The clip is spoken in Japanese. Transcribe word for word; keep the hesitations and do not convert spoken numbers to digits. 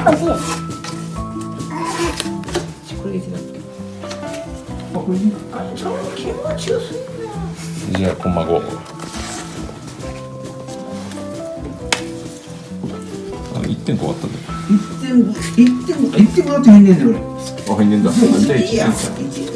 しい。 これいつだっけ。あ、これあ、ちょっと気持ちよすぎるな。 じゃあコマご。あ、一点こあったんだよ。 一点、一点、一点もらって入んねんだよ、俺。 あ、入んねんだ。じゃあ一いいや、 点。 一